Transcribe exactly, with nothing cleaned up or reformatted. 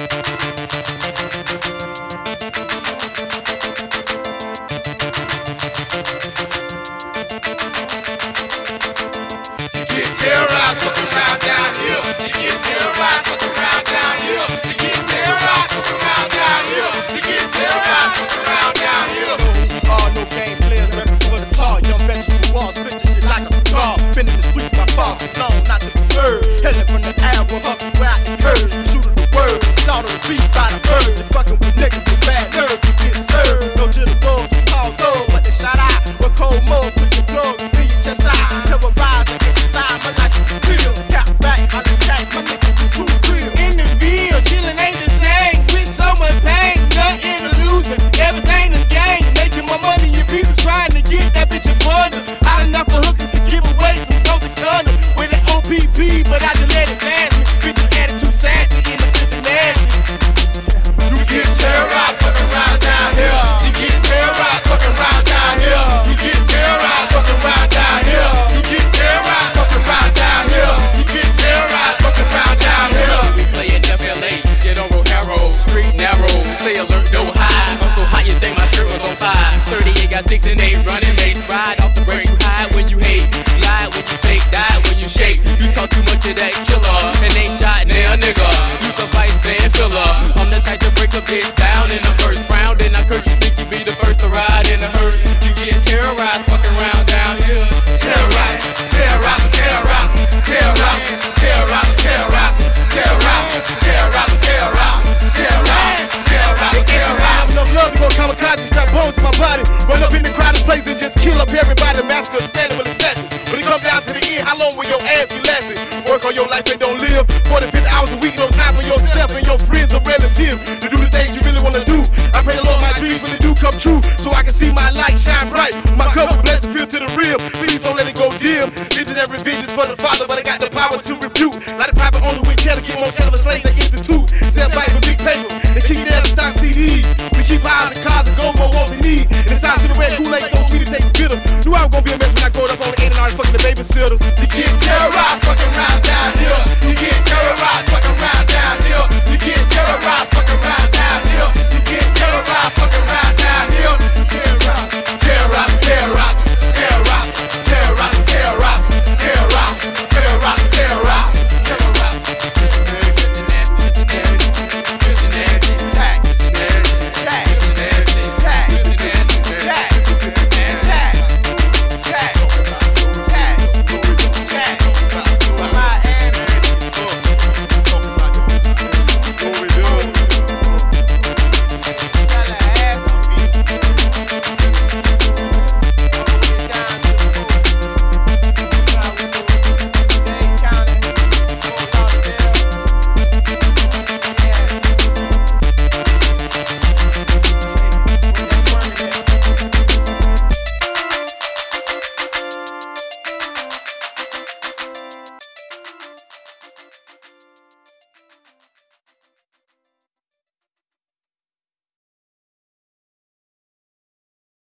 True, so I can see my light shine bright. My cup of blessings filled to the rim. Please don't let it go dim. Visionary visions for the Father, but I got the power to rebuke. Like the private owner with cattle, get more shell of a slave they institute. Sell bike for big paper, and keep their stock C Ds. We keep eyes and cars and go more what we need. And it sounds to the red Kool-Aid so sweet it tastes bitter. Knew I was gonna be a mess when I growed up on the eight and I was fucking the babysitter. To get terrorized.